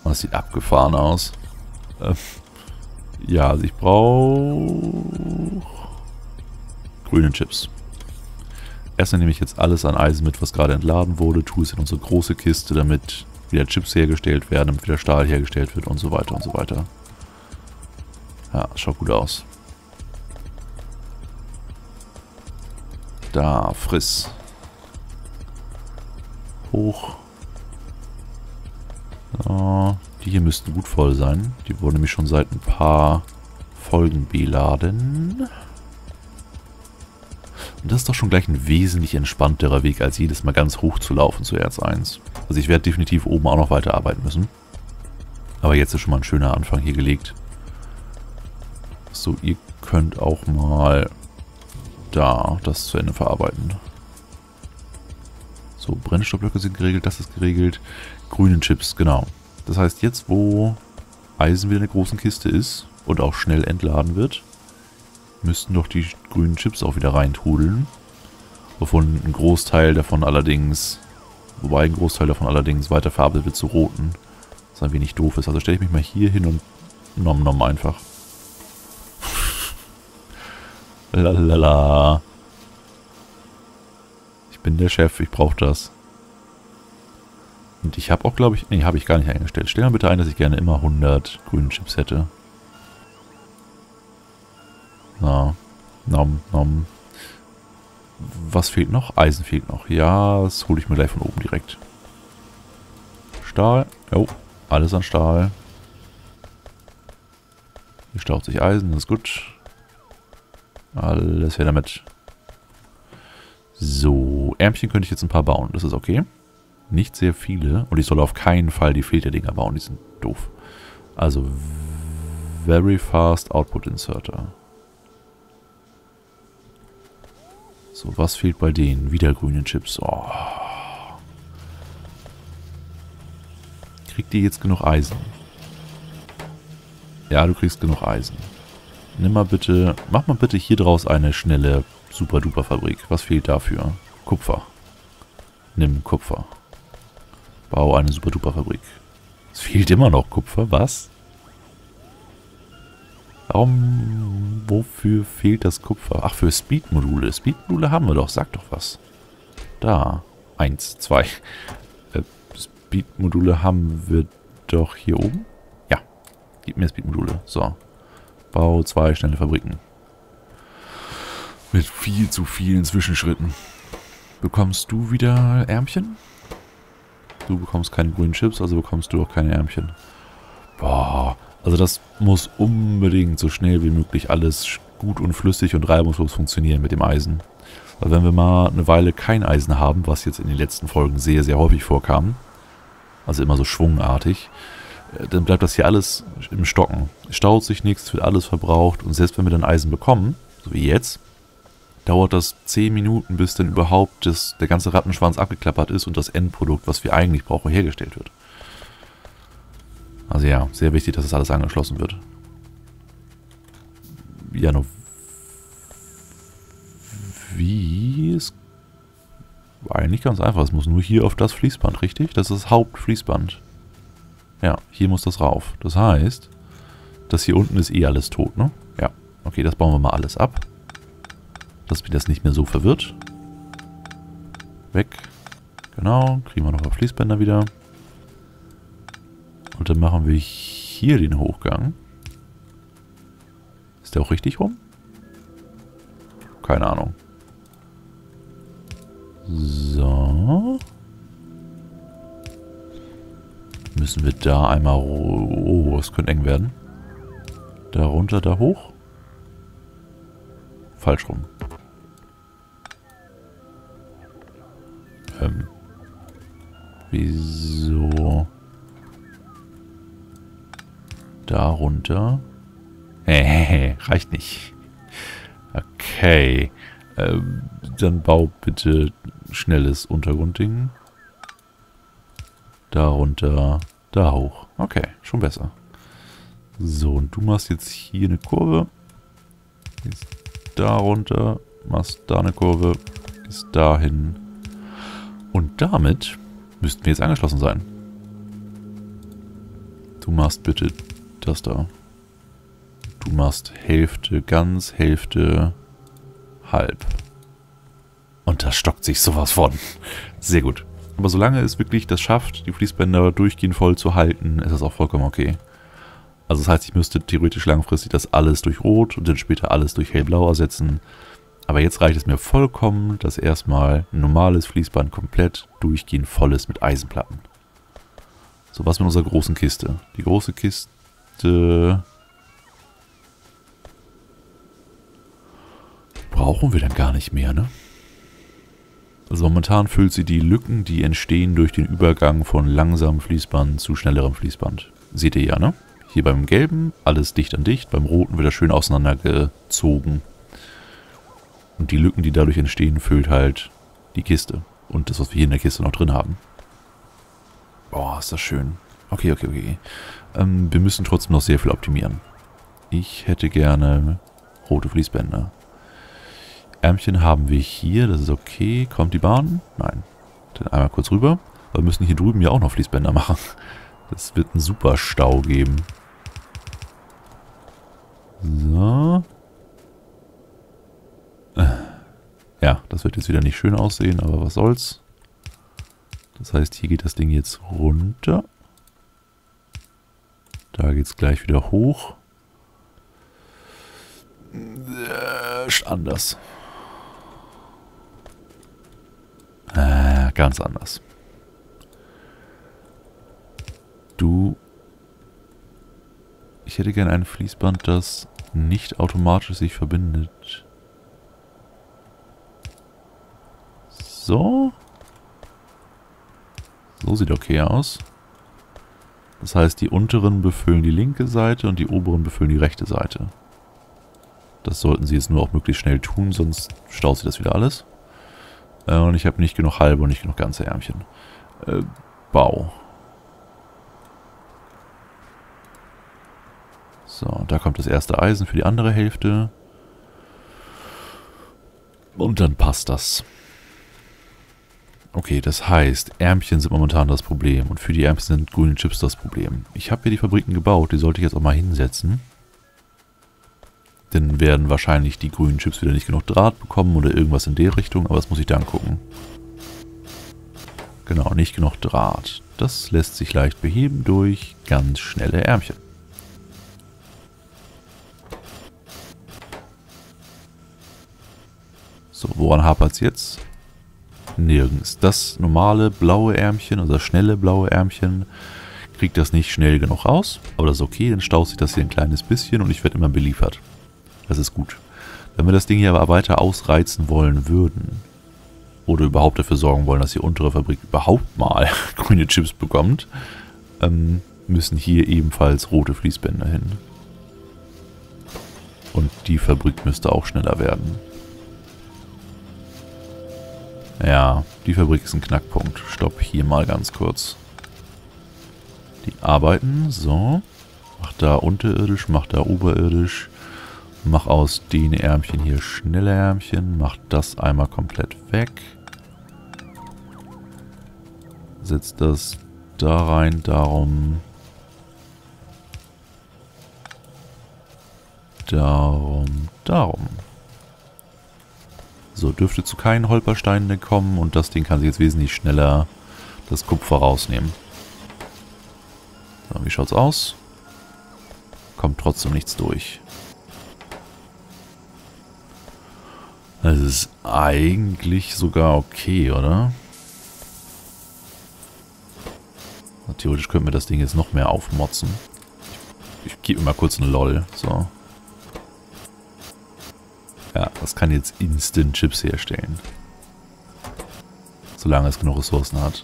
Das sieht abgefahren aus. Ja, also ich brauche grüne Chips. Erstmal nehme ich jetzt alles an Eisen mit, was gerade entladen wurde, tue es in unsere große Kiste, damit wieder Chips hergestellt werden, damit wieder Stahl hergestellt wird und so weiter und so weiter. Ja, schaut gut aus. Da, friss. Hoch. So, die hier müssten gut voll sein. Die wurden nämlich schon seit ein paar Folgen beladen. Und das ist doch schon gleich ein wesentlich entspannterer Weg, als jedes Mal ganz hoch zu laufen zu Erz 1. Also ich werde definitiv oben auch noch weiter arbeiten müssen. Aber jetzt ist schon mal ein schöner Anfang hier gelegt. So, ihr könnt auch mal da das zu Ende verarbeiten. So, Brennstoffblöcke sind geregelt, das ist geregelt. Grünen Chips, genau. Das heißt, jetzt wo Eisen wieder in der großen Kiste ist und auch schnell entladen wird, müssten doch die grünen Chips auch wieder reintrudeln. Wovon ein Großteil davon allerdings, weiterverarbeitet wird zu roten. Was ein wenig doof ist. Also stelle ich mich mal hier hin und nom einfach. Lalala. Ich bin der Chef, ich brauche das. Und ich habe auch, glaube ich, nee, habe ich gar nicht eingestellt. Stell mal bitte ein, dass ich gerne immer 100 grünen Chips hätte. Na, nom. Was fehlt noch? Eisen fehlt noch. Ja, das hole ich mir gleich von oben direkt. Stahl. Jo, alles an Stahl. Hier staut sich Eisen, das ist gut. Alles her damit. So, Ärmchen könnte ich jetzt ein paar bauen. Das ist okay. Nicht sehr viele. Und ich soll auf keinen Fall die Filterdinger bauen. Die sind doof. Also, Very Fast Output Inserter. So, was fehlt bei denen? Wieder grüne Chips. Oh. Kriegt ihr jetzt genug Eisen? Ja, du kriegst genug Eisen. Nimm mal bitte, mach mal bitte hier draus eine schnelle Super-Duper-Fabrik. Was fehlt dafür? Kupfer. Nimm Kupfer. Bau eine Super-Duper-Fabrik. Es fehlt immer noch Kupfer, was? Warum, wofür fehlt das Kupfer? Ach, für Speed-Module. Speed-Module haben wir doch, sag doch was. Da. 1, 2. Speed-Module haben wir doch hier oben. Ja. Gib mir Speed-Module. So. Bau 2 schnelle Fabriken. Mit viel zu vielen Zwischenschritten. Bekommst du wieder Ärmchen? Du bekommst keine grünen Chips, also bekommst du auch keine Ärmchen. Boah. Also das muss unbedingt so schnell wie möglich alles gut und flüssig und reibungslos funktionieren mit dem Eisen. Weil wenn wir mal eine Weile kein Eisen haben, was jetzt in den letzten Folgen sehr, sehr häufig vorkam, also immer so schwungartig, dann bleibt das hier alles im Stocken. Es staut sich nichts, wird alles verbraucht und selbst wenn wir dann Eisen bekommen, so wie jetzt, dauert das 10 Minuten, bis dann überhaupt der ganze Rattenschwanz abgeklappert ist und das Endprodukt, was wir eigentlich brauchen, hergestellt wird. Also ja, sehr wichtig, dass das alles angeschlossen wird. Ja, nur wie? Es war eigentlich ganz einfach. Es muss nur hier auf das Fließband, richtig? Das ist das Hauptfließband. Ja, hier muss das rauf. Das heißt, das hier unten ist eh alles tot, ne? Ja. Okay, das bauen wir mal alles ab. Dass mich das nicht mehr so verwirrt. Weg. Genau, kriegen wir noch ein paar Fließbänder wieder. Und dann machen wir hier den Hochgang. Ist der auch richtig rum? Keine Ahnung. So. Müssen wir da einmal... Oh, das könnte eng werden. Da runter, da hoch. Falsch rum. Wieso... Da runter. Reicht nicht. Okay. Dann bau bitte schnelles Untergrundding. Da runter, da hoch. Okay, schon besser. So, und du machst jetzt hier eine Kurve. Gehst da runter, machst da eine Kurve, gehst dahin. Und damit müssten wir jetzt angeschlossen sein. Du machst bitte das da. Du machst Hälfte ganz, Hälfte halb. Und das stockt sich sowas von. Sehr gut. Aber solange es wirklich das schafft, die Fließbänder durchgehend voll zu halten, ist das auch vollkommen okay. Also das heißt, ich müsste theoretisch langfristig das alles durch Rot und dann später alles durch Hellblau ersetzen. Aber jetzt reicht es mir vollkommen, dass erstmal ein normales Fließband komplett durchgehend voll ist mit Eisenplatten. So, was mit unserer großen Kiste? Die große Kiste brauchen wir dann gar nicht mehr, ne? Also momentan füllt sie die Lücken, die entstehen durch den Übergang von langsamem Fließband zu schnellerem Fließband. Seht ihr ja, ne? Hier beim gelben alles dicht an dicht, beim roten wird das schön auseinandergezogen. Und die Lücken, die dadurch entstehen, füllt halt die Kiste. Und das, was wir hier in der Kiste noch drin haben. Boah, ist das schön. Okay. Wir müssen trotzdem noch sehr viel optimieren. Ich hätte gerne rote Fließbänder. Ärmchen haben wir hier, das ist okay. Kommt die Bahn? Nein. Dann einmal kurz rüber. Aber wir müssen hier drüben ja auch noch Fließbänder machen. Das wird einen super Stau geben. So. Ja, das wird jetzt wieder nicht schön aussehen, aber was soll's. Das heißt, hier geht das Ding jetzt runter. Da geht's gleich wieder hoch. Anders. Ganz anders. Ich hätte gerne ein Fließband, das nicht automatisch sich verbindet. So. So sieht okay aus. Das heißt, die unteren befüllen die linke Seite und die oberen befüllen die rechte Seite. Das sollten sie jetzt nur auch möglichst schnell tun, sonst staut sich das wieder alles. Und ich habe nicht genug halbe und nicht genug ganze Ärmchen. Bau. So, da kommt das erste Eisen für die andere Hälfte. Und dann passt das. Okay, das heißt, Ärmchen sind momentan das Problem. Und für die Ärmchen sind grüne Chips das Problem. Ich habe hier die Fabriken gebaut, die sollte ich jetzt auch mal hinsetzen. Dann werden wahrscheinlich die grünen Chips wieder nicht genug Draht bekommen oder irgendwas in der Richtung, aber das muss ich dann gucken. Genau, nicht genug Draht. Das lässt sich leicht beheben durch ganz schnelle Ärmchen. So, woran hapert es jetzt? Nirgends. Das normale blaue Ärmchen, also das schnelle blaue Ärmchen, kriegt das nicht schnell genug raus. Aber das ist okay, dann staut sich das hier ein kleines bisschen und ich werde immer beliefert. Das ist gut. Wenn wir das Ding hier aber weiter ausreizen wollen würden, oder überhaupt dafür sorgen wollen, dass die untere Fabrik überhaupt mal grüne Chips bekommt, müssen hier ebenfalls rote Fließbänder hin. Und die Fabrik müsste auch schneller werden. Ja, die Fabrik ist ein Knackpunkt. Stopp hier mal ganz kurz. Die arbeiten, so. Mach da unterirdisch, mach da oberirdisch. Mach aus den Ärmchen hier schnelle Ärmchen. Mach das einmal komplett weg. Setz das da rein, darum. Darum. So, dürfte zu keinen Holpersteinen kommen und das Ding kann sich jetzt wesentlich schneller das Kupfer rausnehmen. So, wie schaut's aus? Kommt trotzdem nichts durch. Das ist eigentlich sogar okay, oder? Theoretisch könnten wir das Ding jetzt noch mehr aufmotzen. Ich gebe mir mal kurz eine LOL. So. Ja, das kann jetzt Instant Chips herstellen. Solange es genug Ressourcen hat.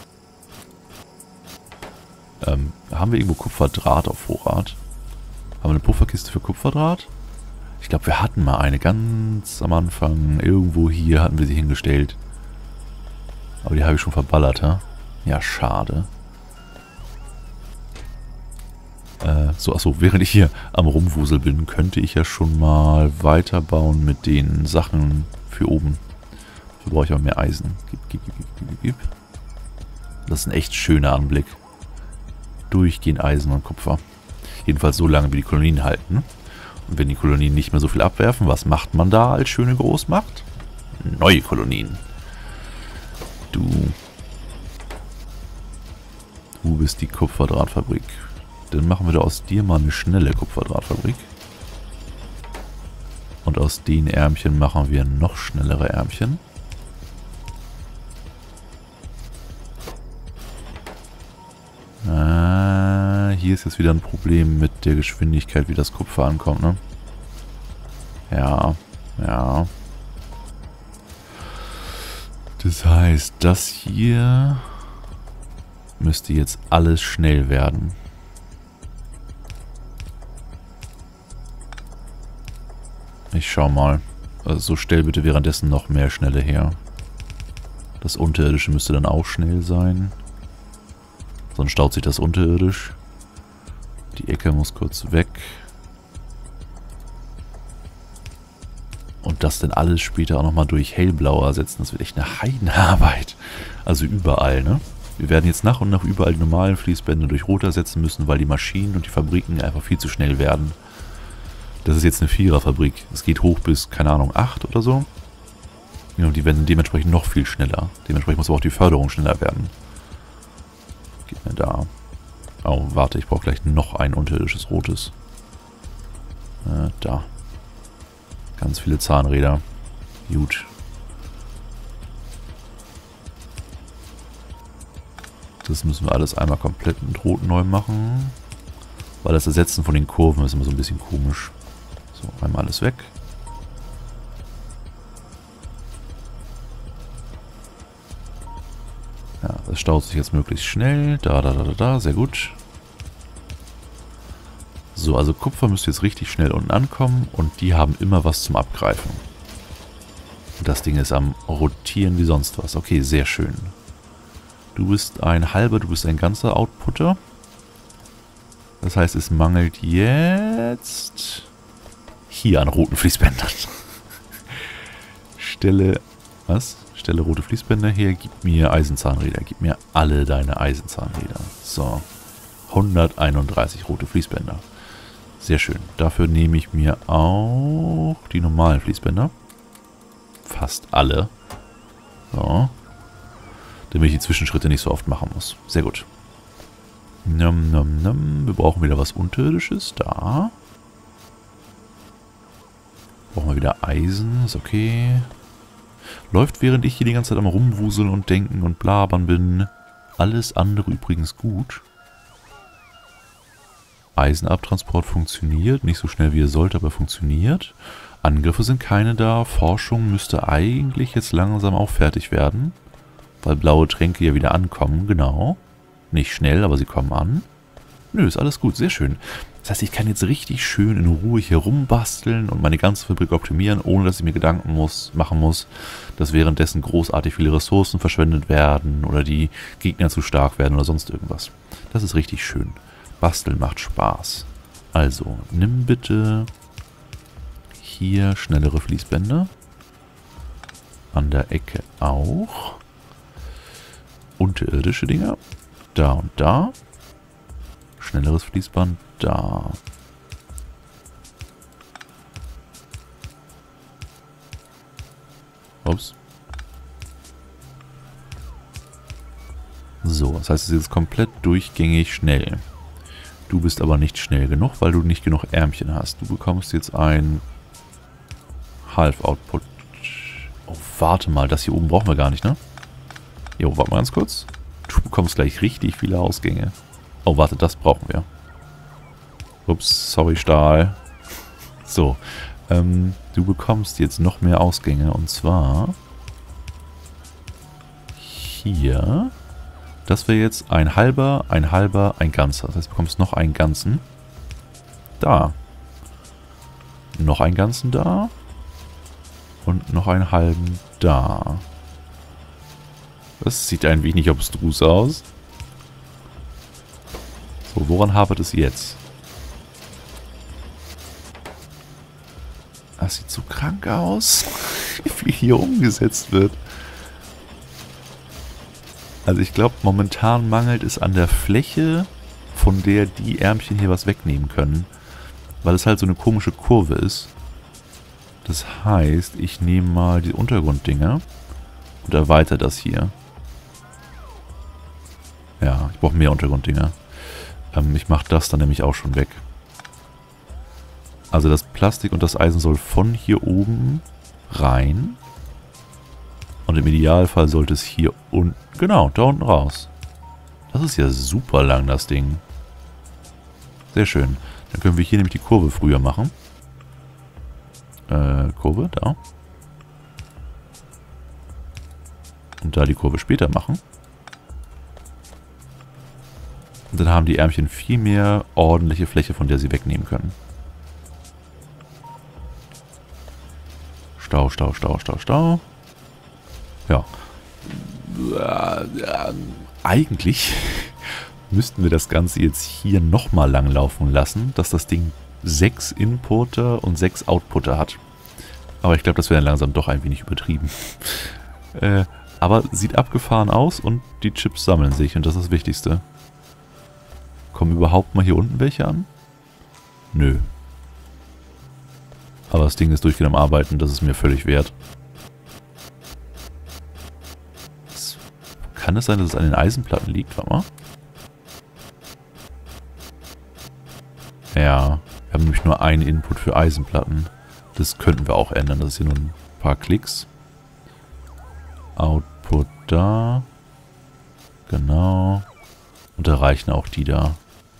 Haben wir irgendwo Kupferdraht auf Vorrat? Haben wir eine Pufferkiste für Kupferdraht? Ich glaube, wir hatten mal eine ganz am Anfang. Irgendwo hier hatten wir sie hingestellt. Aber die habe ich schon verballert, ha? Ja, schade. Achso, während ich hier am Rumwusel bin, könnte ich ja schon mal weiterbauen mit den Sachen für oben. Dafür brauche ich aber mehr Eisen. Gib. Das ist ein echt schöner Anblick. durchgehend Eisen und Kupfer. Jedenfalls so lange, wie die Kolonien halten. Und wenn die Kolonien nicht mehr so viel abwerfen, was macht man da als schöne Großmacht? Neue Kolonien. Du bist die Kupferdrahtfabrik. Dann machen wir da aus dir mal eine schnelle Kupferdrahtfabrik. Und aus den Ärmchen machen wir noch schnellere Ärmchen. Hier ist jetzt wieder ein Problem mit der Geschwindigkeit, wie das Kupfer ankommt, ne? Ja, ja. Das heißt, das hier müsste jetzt alles schnell werden. Ich schau mal. Also so stell bitte währenddessen noch mehr Schnelle her. Das Unterirdische müsste dann auch schnell sein. Sonst staut sich das unterirdisch. Die Ecke muss kurz weg. Und das dann alles später auch nochmal durch hellblau ersetzen. Das wird echt eine Heidenarbeit. Also überall, ne? Wir werden jetzt nach und nach überall die normalen Fließbänder durch rot ersetzen müssen, weil die Maschinen und die Fabriken einfach viel zu schnell werden. Das ist jetzt eine Viererfabrik. Es geht hoch bis, keine Ahnung, 8 oder so. Ja, und die werden dementsprechend noch viel schneller. Dementsprechend muss aber auch die Förderung schneller werden. Geht mir da. Oh, warte, ich brauche gleich noch ein unterirdisches rotes. Da. Ganz viele Zahnräder. Gut. Das müssen wir alles einmal komplett mit Rot neu machen. Weil das Ersetzen von den Kurven ist immer so ein bisschen komisch. So, einmal alles weg. Ja, das staut sich jetzt möglichst schnell. Da, sehr gut. So, also Kupfer müsste jetzt richtig schnell unten ankommen und die haben immer was zum Abgreifen. Und das Ding ist am Rotieren wie sonst was. Okay, sehr schön. Du bist ein halber, du bist ein ganzer Outputter. Das heißt, es mangelt jetzt hier an roten Fließbändern. Stelle, was? Stelle rote Fließbänder her, gib mir Eisenzahnräder. Gib mir alle deine Eisenzahnräder. So, 131 rote Fließbänder. Sehr schön. Dafür nehme ich mir auch die normalen Fließbänder. Fast alle. So. Damit ich die Zwischenschritte nicht so oft machen muss. Sehr gut. Wir brauchen wieder was Unterirdisches. Da. Brauchen wir wieder Eisen. Ist okay. Läuft, während ich hier die ganze Zeit am Rumwuseln und Denken und Blabern bin. Alles andere übrigens gut. Eisenabtransport funktioniert. Nicht so schnell wie er sollte, aber funktioniert. Angriffe sind keine da. Forschung müsste eigentlich jetzt langsam auch fertig werden. Weil blaue Tränke ja wieder ankommen. Genau. Nicht schnell, aber sie kommen an. Nö, ist alles gut. Sehr schön. Das heißt, ich kann jetzt richtig schön in Ruhe hier rumbasteln und meine ganze Fabrik optimieren, ohne dass ich mir Gedanken machen muss, dass währenddessen großartig viele Ressourcen verschwendet werden oder die Gegner zu stark werden oder sonst irgendwas. Das ist richtig schön. Basteln macht Spaß. Also, nimm bitte hier schnellere Fließbänder. An der Ecke auch. Unterirdische Dinger. Da und da. Schnelleres Fließband da. Ups. So, das heißt, es ist jetzt komplett durchgängig schnell. Du bist aber nicht schnell genug, weil du nicht genug Ärmchen hast. Du bekommst jetzt ein Half-Output. Oh, warte mal, das hier oben brauchen wir gar nicht, ne? Jo, warte mal ganz kurz. Du bekommst gleich richtig viele Ausgänge. Oh, warte, das brauchen wir. Ups, sorry, Stahl. So, du bekommst jetzt noch mehr Ausgänge. Und zwar hier. Das wäre jetzt ein halber, ein ganzer. Das heißt, du bekommst noch einen ganzen. Da. Noch einen ganzen da. Und noch einen halben da. Das sieht ein wenig abstrus aus. So, woran hapert es jetzt? Das sieht so krank aus, wie viel hier umgesetzt wird. Also ich glaube, momentan mangelt es an der Fläche von der die Ärmchen hier was wegnehmen können. Weil es halt so eine komische Kurve ist. Das heißt, ich nehme mal die Untergrunddinger und erweitere das hier. Ja, ich brauche mehr Untergrunddinger. Ich mache das dann nämlich auch schon weg. Also das Plastik und das Eisen soll von hier oben rein. Und im Idealfall sollte es hier unten, genau, da unten raus. Das ist ja super lang, das Ding. Sehr schön. Dann können wir hier nämlich die Kurve früher machen. Kurve, da. Und da die Kurve später machen. Und dann haben die Ärmchen viel mehr ordentliche Fläche, von der sie wegnehmen können. Stau, Stau, Stau, Stau, Stau. Ja. Eigentlich müssten wir das Ganze jetzt hier nochmal langlaufen lassen, dass das Ding 6 Inputter und 6 Outputter hat. Aber ich glaube, das wäre langsam doch ein wenig übertrieben. Aber sieht abgefahren aus und die Chips sammeln sich und das ist das Wichtigste. Kommen überhaupt mal hier unten welche an? Nö. Aber das Ding ist durchgehend am Arbeiten, das ist mir völlig wert. Kann es sein, dass es an den Eisenplatten liegt? Warte mal. Ja, wir haben nämlich nur einen Input für Eisenplatten. Das könnten wir auch ändern. Das ist hier nur ein paar Klicks. Output da. Genau. Und da reichen auch die da.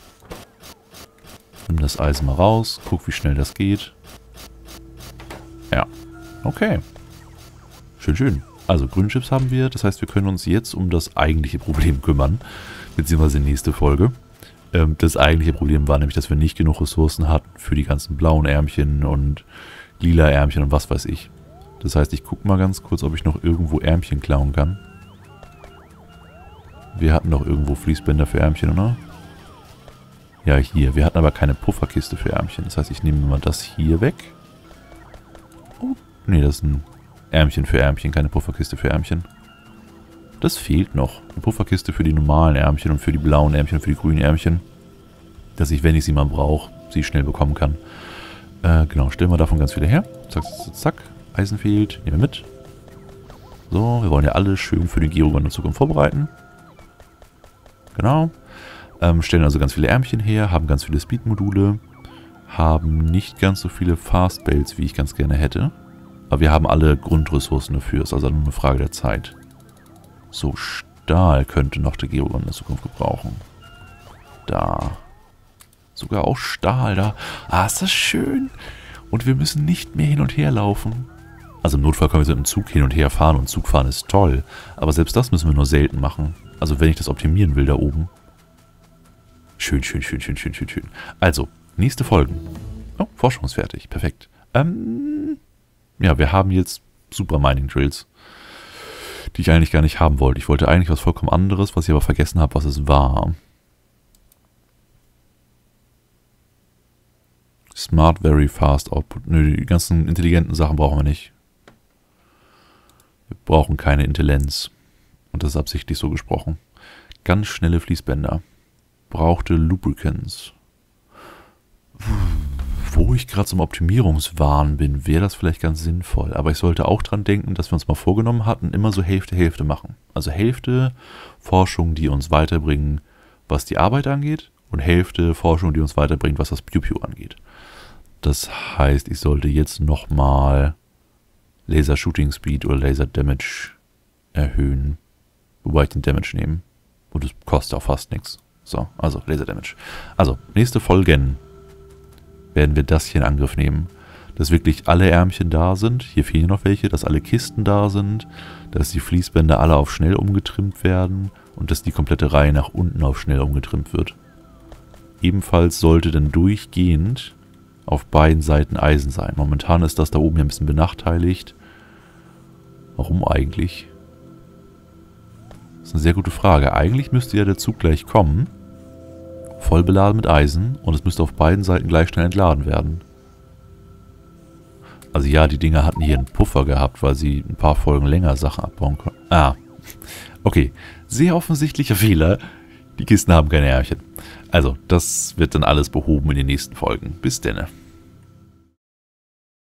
Nimm das Eisen mal raus. Guck, wie schnell das geht. Ja. Okay. Schön, schön. Also Grünchips haben wir. Das heißt, wir können uns jetzt um das eigentliche Problem kümmern. Beziehungsweise nächste Folge. Das eigentliche Problem war nämlich, dass wir nicht genug Ressourcen hatten für die ganzen blauen Ärmchen und lila Ärmchen und was weiß ich. Das heißt, ich gucke mal ganz kurz, ob ich noch irgendwo Ärmchen klauen kann. Wir hatten doch irgendwo Fließbänder für Ärmchen, oder? Ja, hier. Wir hatten aber keine Pufferkiste für Ärmchen. Das heißt, ich nehme mal das hier weg. Oh, nee, das ist ein Ärmchen für Ärmchen, keine Pufferkiste für Ärmchen. Das fehlt noch. Eine Pufferkiste für die normalen Ärmchen und für die blauen Ärmchen und für die grünen Ärmchen. Dass ich, wenn ich sie mal brauche, sie schnell bekommen kann. Genau, stellen wir davon ganz viele her. Zack, zack, zack. Eisen fehlt. Nehmen wir mit. So, wir wollen ja alles schön für den Geogon in Zukunft vorbereiten. Genau. Stellen also ganz viele Ärmchen her, haben ganz viele Speed-Module, haben nicht ganz so viele Fast-Belts, wie ich ganz gerne hätte. Aber wir haben alle Grundressourcen dafür. Ist also nur eine Frage der Zeit. So, Stahl könnte noch der Geogon in der Zukunft gebrauchen. Da. Sogar auch Stahl da. Ah, ist das schön. Und wir müssen nicht mehr hin und her laufen. Also im Notfall können wir mit dem Zug hin und her fahren und Zug fahren ist toll. Aber selbst das müssen wir nur selten machen. Also wenn ich das optimieren will da oben. Schön, schön, schön, schön, schön, schön, schön. Also, nächste Folgen. Oh, Forschung ist fertig. Perfekt. Ja, wir haben jetzt Super Mining Drills, die ich eigentlich gar nicht haben wollte. Ich wollte eigentlich was vollkommen anderes, was ich aber vergessen habe, was es war. Smart Very Fast Output. Nö, die ganzen intelligenten Sachen brauchen wir nicht. Wir brauchen keine Intelligenz. Und das ist absichtlich so gesprochen. Ganz schnelle Fließbänder. Brauchte Lubricants. Wo ich gerade zum Optimierungswahn bin, wäre das vielleicht ganz sinnvoll. Aber ich sollte auch dran denken, dass wir uns mal vorgenommen hatten, immer so Hälfte machen. Also Hälfte Forschung, die uns weiterbringen, was die Arbeit angeht. Und Hälfte Forschung, die uns weiterbringt, was das Piu-Piu angeht. Das heißt, ich sollte jetzt nochmal Laser Shooting Speed oder Laser Damage erhöhen. Wobei ich den Damage nehme. Und das kostet auch fast nichts. So, also Laser Damage. Also, nächste Folgen werden wir das hier in Angriff nehmen. Dass wirklich alle Ärmchen da sind. Hier fehlen noch welche. Dass alle Kisten da sind. Dass die Fließbänder alle auf schnell umgetrimmt werden. Und dass die komplette Reihe nach unten auf schnell umgetrimmt wird. Ebenfalls sollte dann durchgehend auf beiden Seiten Eisen sein. Momentan ist das da oben ja ein bisschen benachteiligt. Warum eigentlich? Das ist eine sehr gute Frage. Eigentlich müsste ja der Zug gleich kommen. Voll beladen mit Eisen. Und es müsste auf beiden Seiten gleich schnell entladen werden. Also ja, die Dinger hatten hier einen Puffer gehabt, weil sie ein paar Folgen länger Sachen abbauen konnten. Ah, okay. Sehr offensichtlicher Fehler. Die Kisten haben keine Ärmchen. Also, das wird dann alles behoben in den nächsten Folgen. Bis denne.